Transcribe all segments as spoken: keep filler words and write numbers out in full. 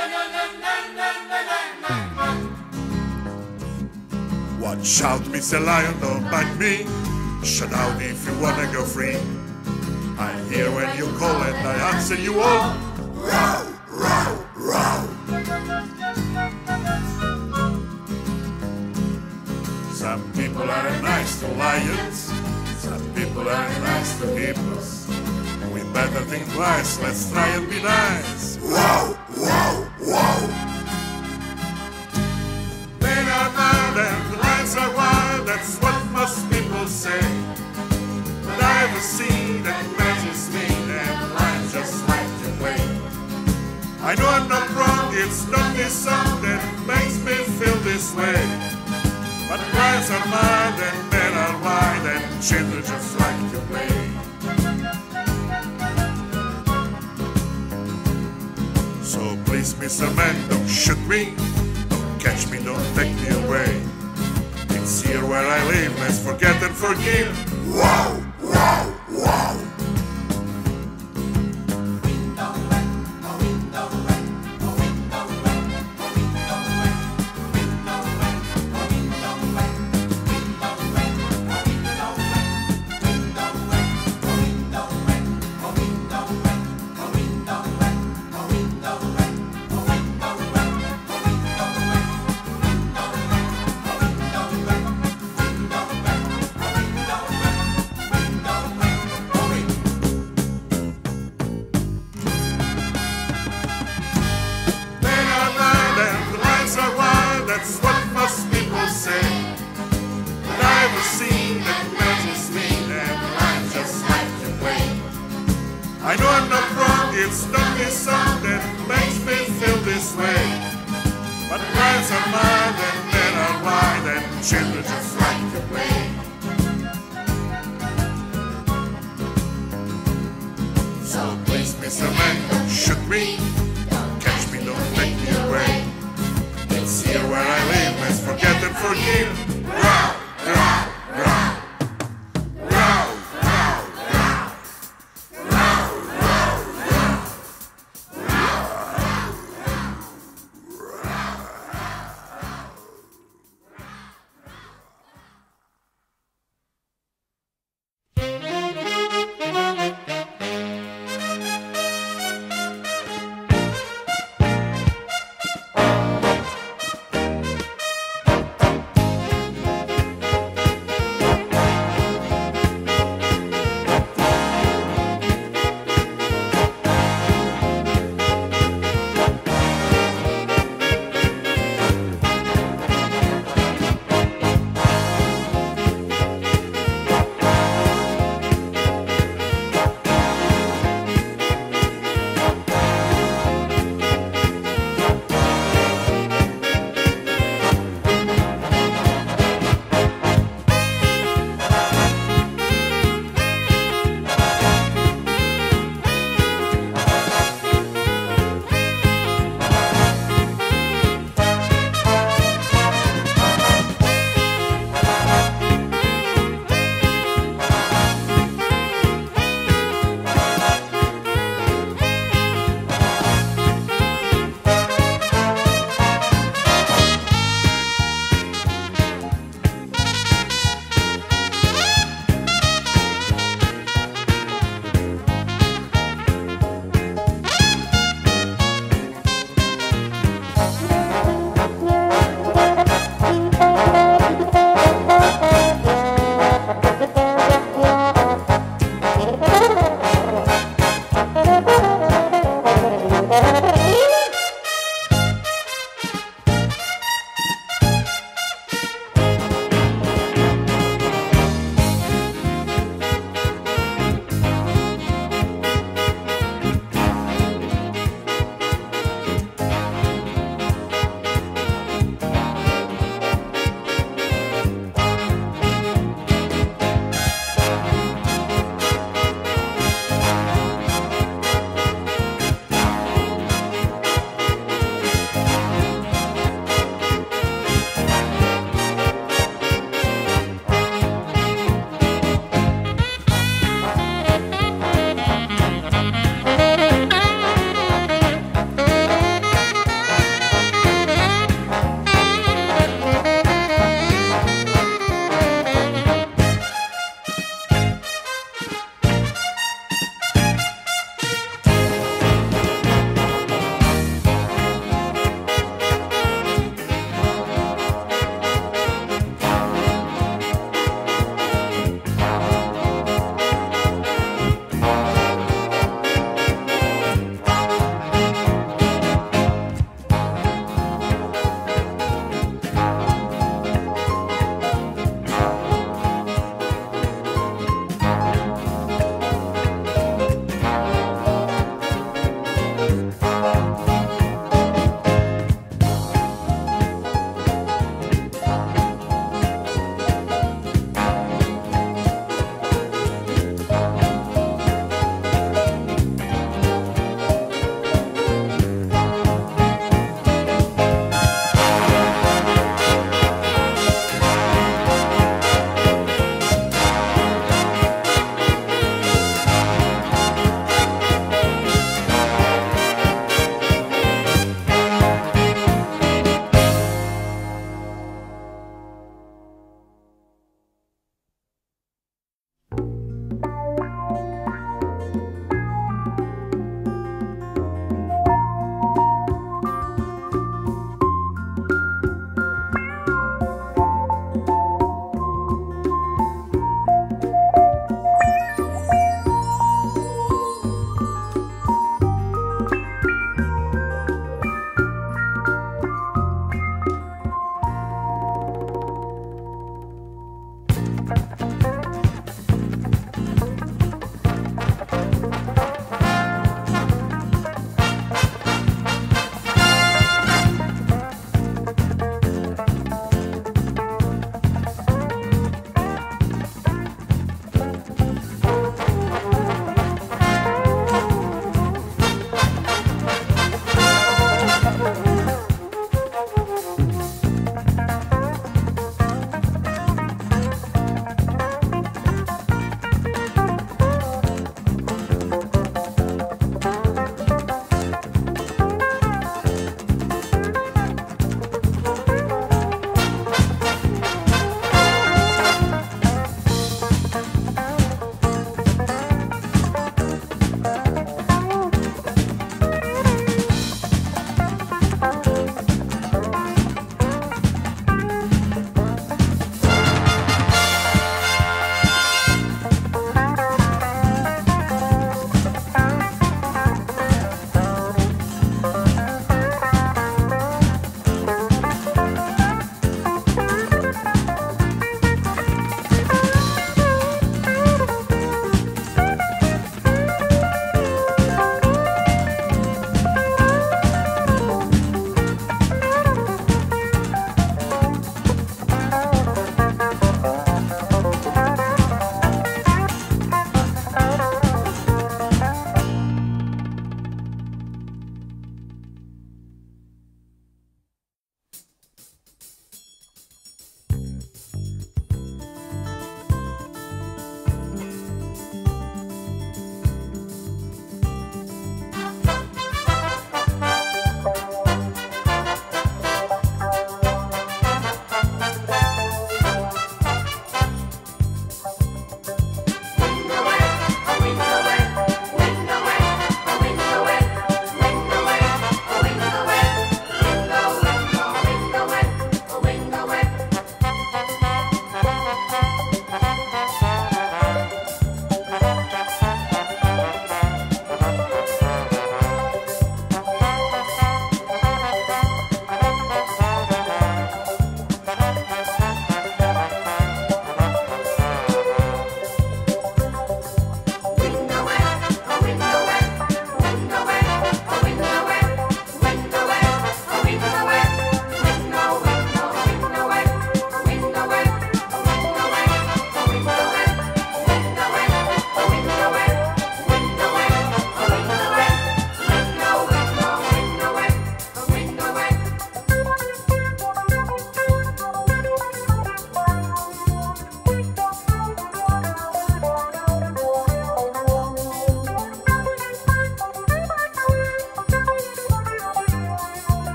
Watch out, Mister Lion, don't bite me. Shut out if you wanna go free. I'm here when you call and I answer you all. Row, row, row. Some people are nice to lions, some people are nice to hippos. We better think twice, let's try and be nice. Wow, wow, wow. Men are mad and lions are wild, that's what most people say. But I've seen that matches me and lions just like to play. I know I'm not wrong, it's not this song that makes me feel this way. But lions are mad and men are wild and children just like to play. So please, Mister Man, don't shoot me, don't catch me, don't take me away. It's here where I live, let's forget and forgive. Wow, wow, wow. That's what most people say. But I've seen that matches me and lions just like to play. I know I'm not wrong, it's not this song that makes me feel this way. But lions are mad and men are wild and children just like to play. So please, Mister Man, don't shoot me, don't catch me, don't take me away. It's here where I live, let's forget and forgive. Row, row, row. Row, row, row. Row, row, row.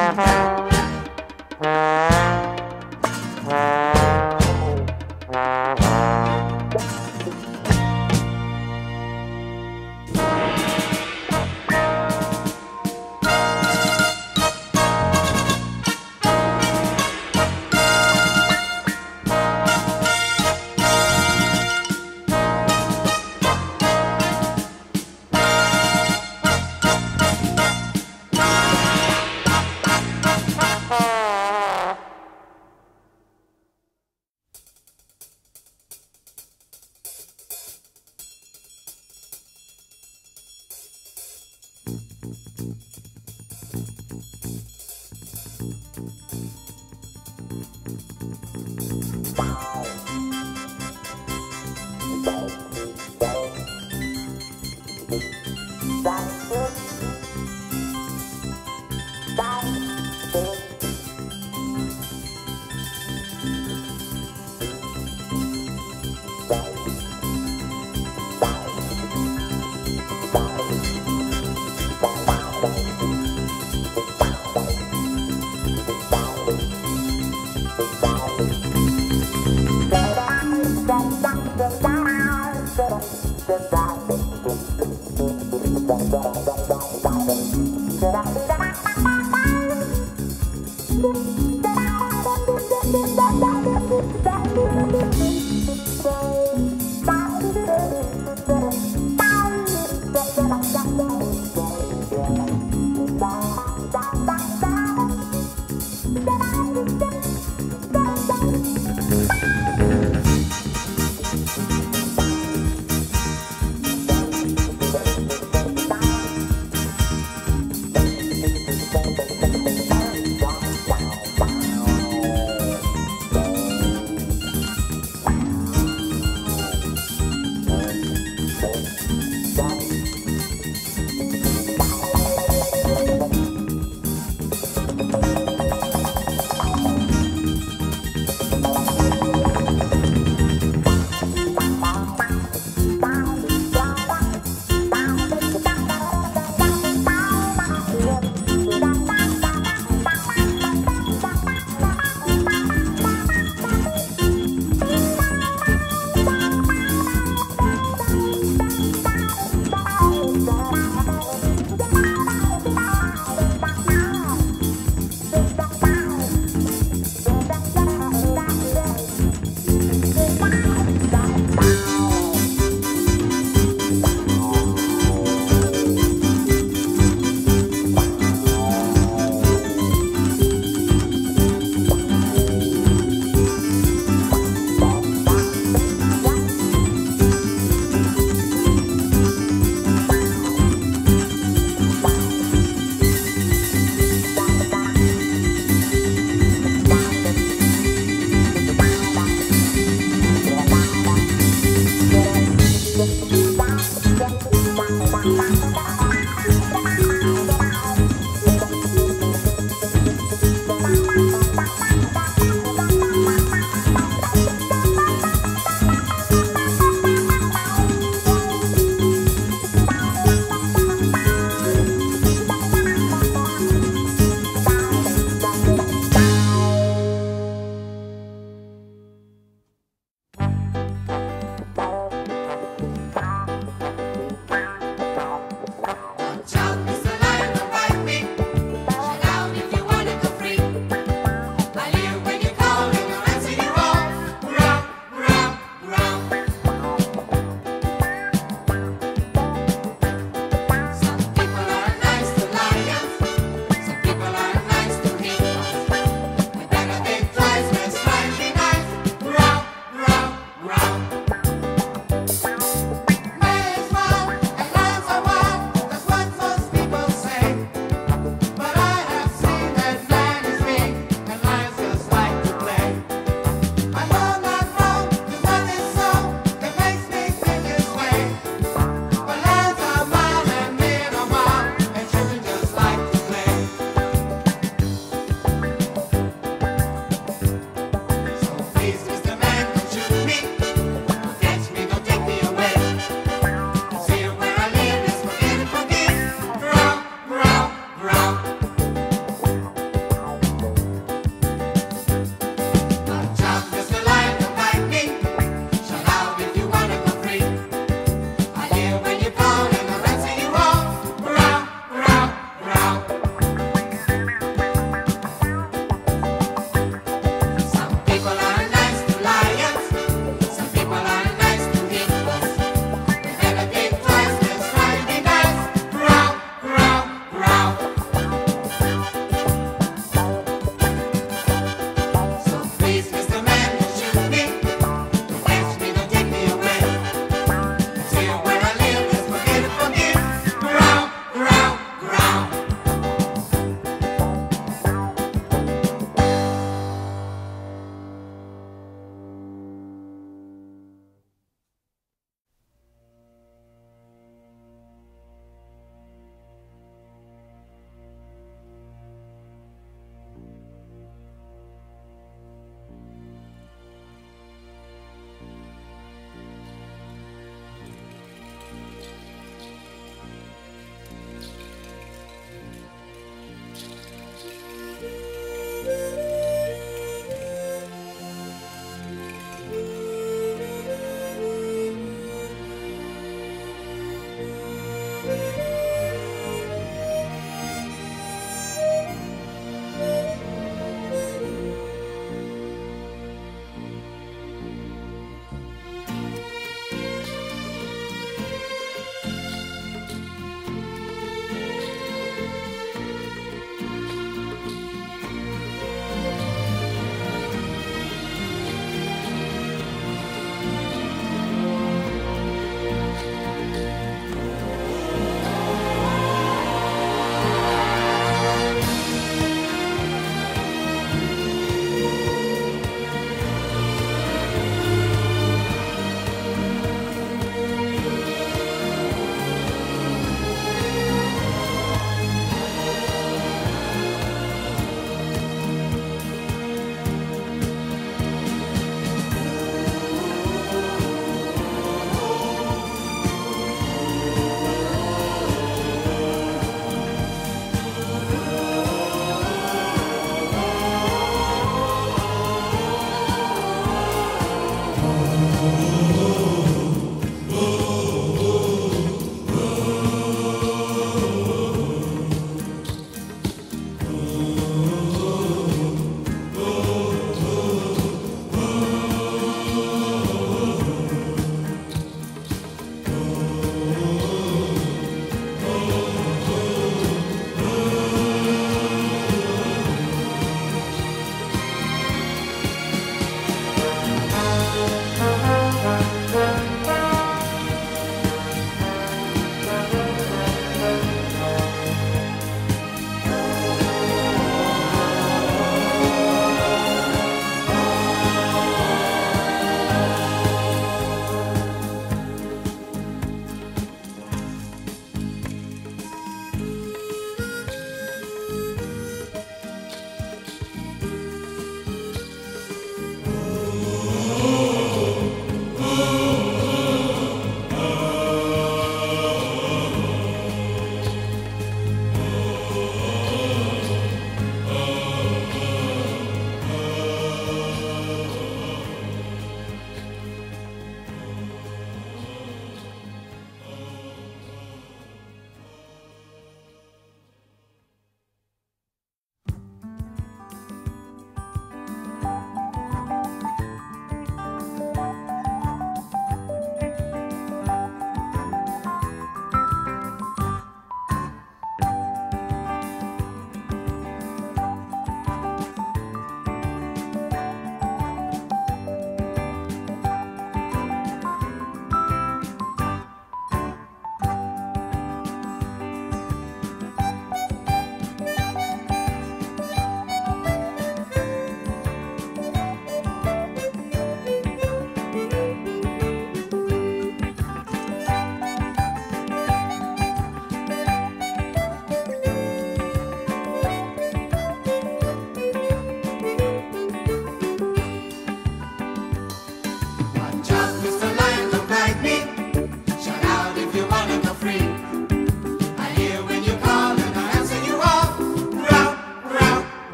Wow.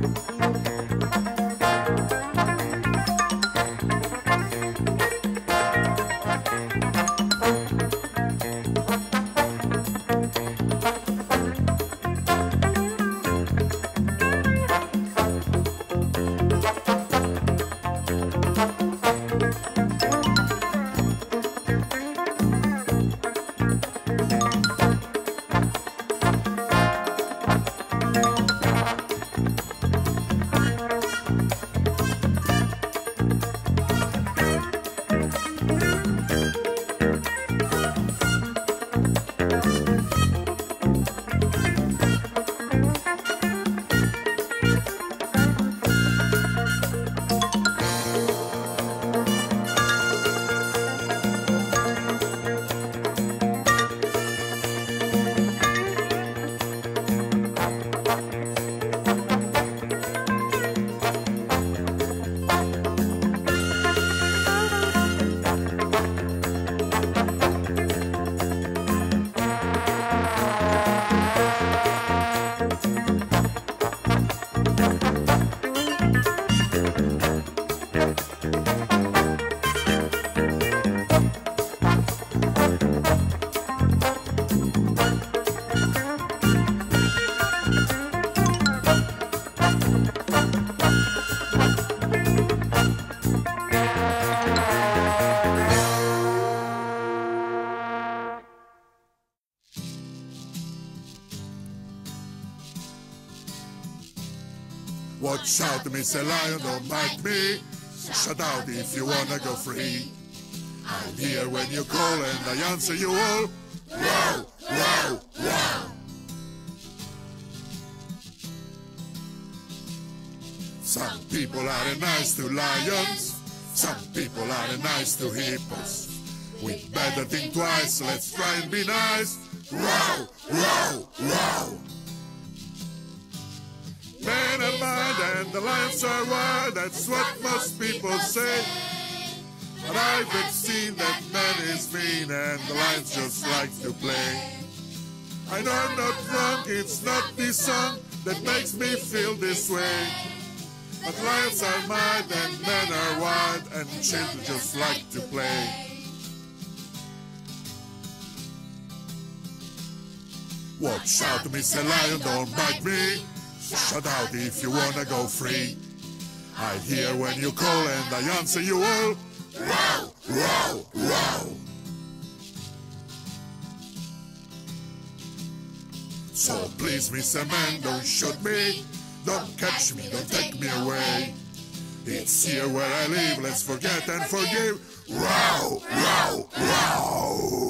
Watch out, Mister Lion, don't bite me. Shut out if you wanna go free. I'm here when you call and I answer you all. Wow, wow, wow. Some people are nice to lions. Some people are nice to hippos. We'd better think twice, let's try and be nice. Wow, wow, wow. Men are mad and the lions are wild, that's what most people say. But I've seen that man is mean and the lions just like to play. I know I'm not wrong, it's not this song that makes me feel this way. But lions are mad and men are wild and children just like to play. Watch out, Mister Lion, don't bite me. Shut out if you wanna go free. I hear when you call and I answer you all. Wow, wow, wow. So please, Mister Man, don't shoot me. Don't catch me, don't take me away. It's here where I live, let's forget and forgive. Wow, wow, wow.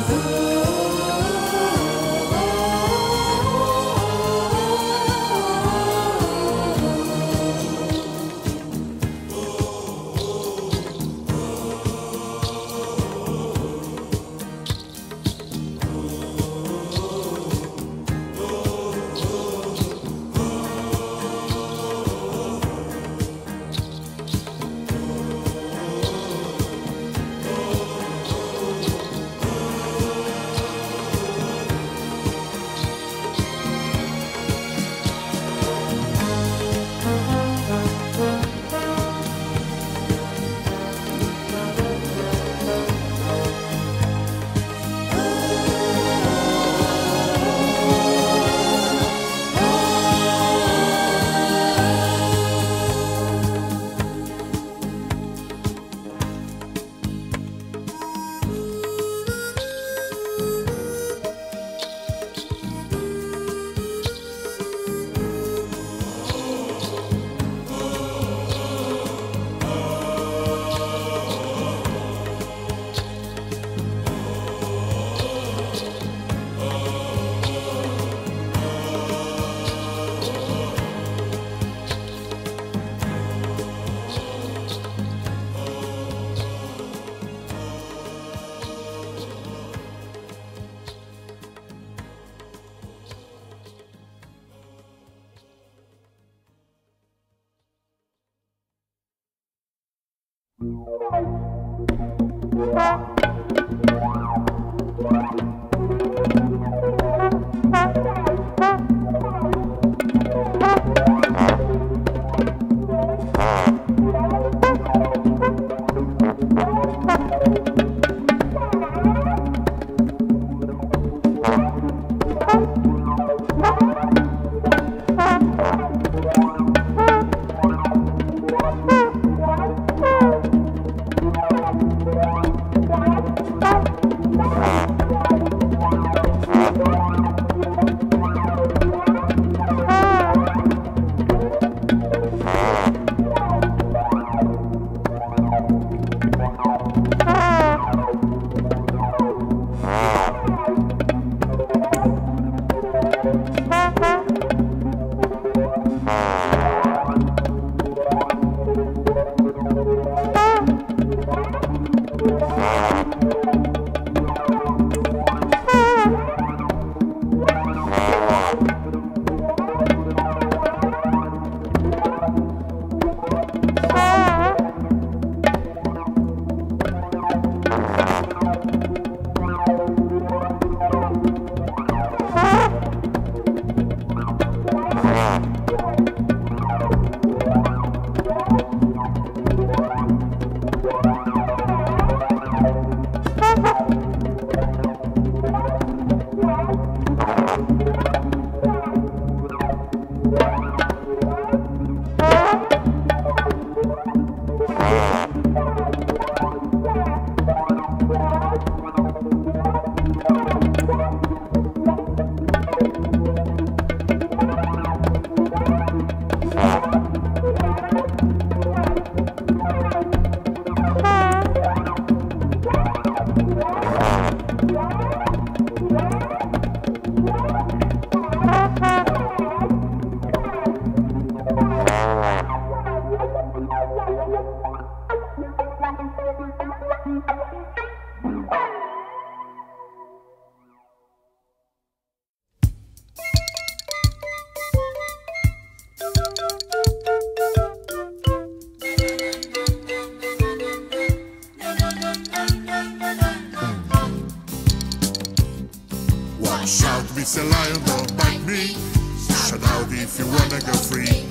Shout, it's a lion, don't bite me. Shout out if you wanna go free.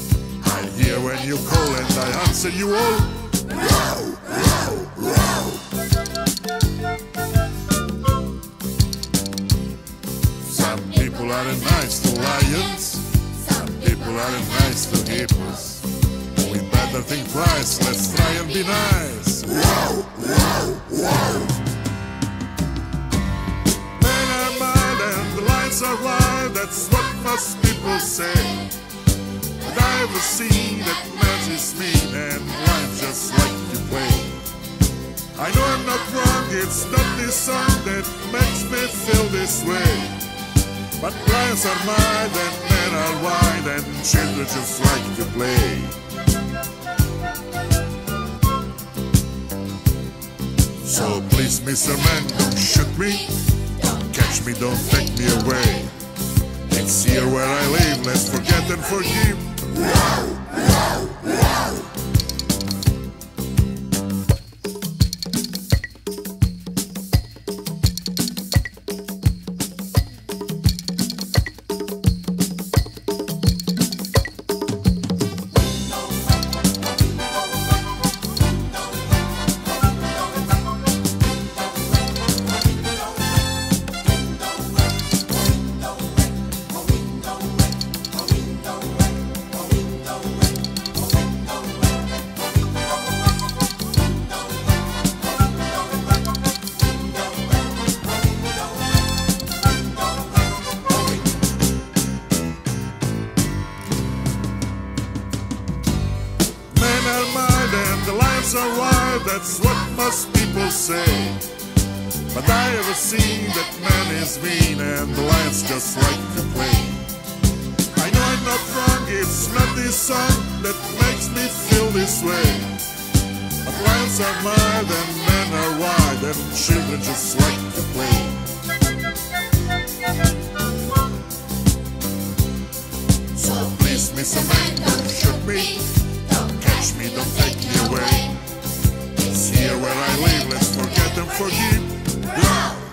I hear when you call and I answer you all. Row, row, row. Some people aren't nice to lions. Some people aren't nice to hippos. We better think twice, let's try and be nice. Row, row, row. Are wild, that's what most people say. But I've seen that matches me, and life just like you play. I know I'm not wrong, it's not this song that makes me feel this way. But lions are mild and men are wild and children just like to play. So please, Mister Man, don't shoot me, don't catch me, don't take me away. It's here where I live, let's forget and forgive. Wow, wow, wow. The lions are wild, that's what most people say. But I ever seen that man is mean and the lions just like to play. I know I'm not wrong, it's not this song that makes me feel this way. But lions are mild and men are wild and children just like to play. So please, Mister Man, don't shoot me, don't catch me, don't take me away. It's here where I live, let's forget and forgive. Wow.